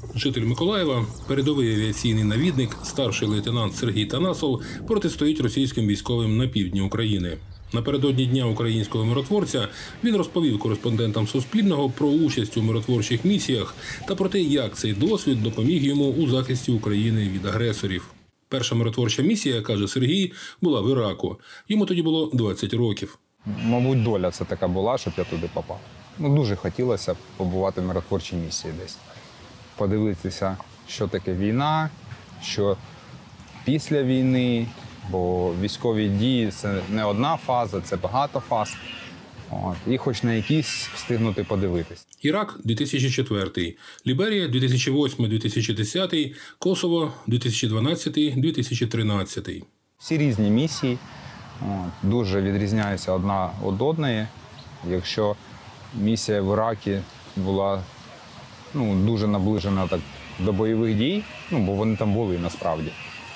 Житель Миколаєва, передовий авіаційний навідник, старший лейтенант Сергій Танасов, протистоїть російським військовим на півдні України. Напередодні Дня українського миротворця він розповів кореспондентам Суспільного про участь у миротворчих місіях та про те, як цей досвід допоміг йому у захисті України від агресорів. Перша миротворча місія, каже Сергій, була в Іраку. Йому тоді було 20 років. Мабуть, доля це така була, щоб я туди попав. Дуже хотілося побувати в миротворчій місії десь. Подивитися, що таке війна, що після війни, бо військові дії – це не одна фаза, це багато фаз. І хоч на якісь встигнути подивитись. Ірак – 2004, Ліберія – 2008-2010, Косово – 2012-2013. Всі різні місії, дуже відрізняються одна від одної. Якщо місія в Іракі була дуже наближена так до бойових дій, бо вони там були насправді,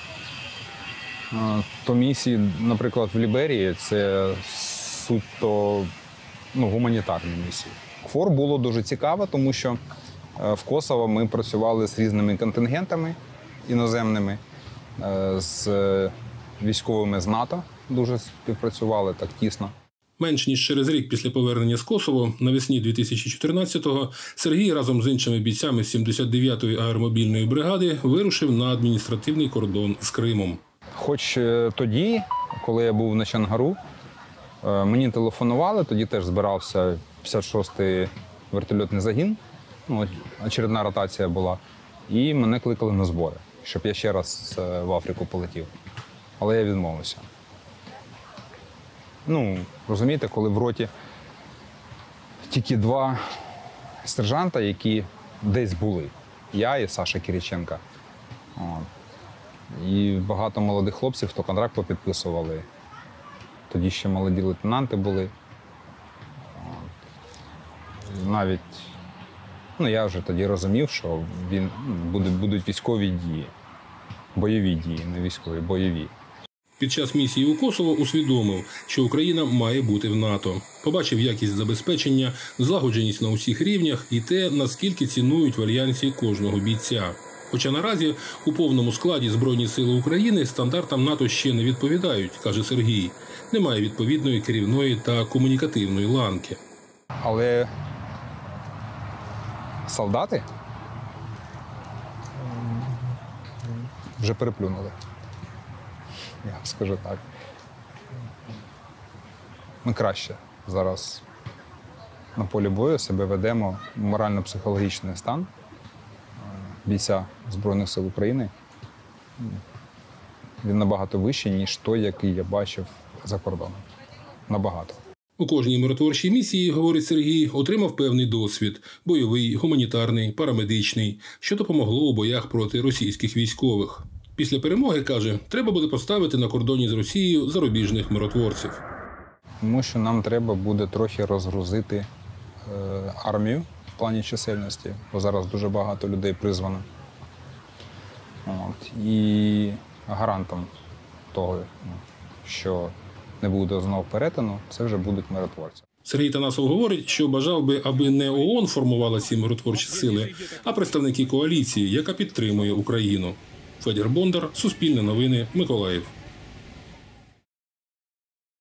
то місії, наприклад, в Ліберії – це суто гуманітарні місії. КФОР було дуже цікаво, тому що в Косово ми працювали з різними контингентами іноземними, з військовими з НАТО дуже співпрацювали так тісно. Менш ніж через рік після повернення з Косово, навесні 2014-го, Сергій разом з іншими бійцями 79-ї аеромобільної бригади вирушив на адміністративний кордон з Кримом. Хоч тоді, коли я був на Чангару, мені телефонували, тоді теж збирався 56-й вертольотний загін, очередна ротація була, і мене кликали на збори, щоб я ще раз в Африку полетів. Але я відмовився. Розумієте, коли в роті тільки два сержанта, які десь були, я і Саша Кириченко. І багато молодих хлопців, хто контракт попідписували. Тоді ще молоді лейтенанти були. Навіть, я вже тоді розумів, що будуть військові дії. Бойові дії, не військові, бойові. Під час місії у Косово усвідомив, що Україна має бути в НАТО. Побачив якість забезпечення, злагодженість на усіх рівнях і те, наскільки цінують в Альянсі кожного бійця. Хоча наразі у повному складі Збройні сили України стандартам НАТО ще не відповідають, каже Сергій. Немає відповідної керівної та комунікативної ланки. Але солдати вже переплюнули. Я скажу так. Ми краще зараз на полі бою себе ведемо, морально-психологічний стан бійця Збройних сил України. Він набагато вищий, ніж той, який я бачив за кордоном. Набагато. У кожній миротворчій місії, говорить Сергій, отримав певний досвід – бойовий, гуманітарний, парамедичний, що допомогло у боях проти російських військових. Після перемоги, каже, треба буде поставити на кордоні з Росією зарубіжних миротворців. Тому що нам треба буде трохи розгрузити армію в плані чисельності, бо зараз дуже багато людей призвано. І гарантом того, що не буде знов перетину, це вже будуть миротворці. Сергій Танасов говорить, що бажав би, аби не ООН формувала ці миротворчі сили, а представники коаліції, яка підтримує Україну. Федір Бондар, Суспільне новини, Миколаїв.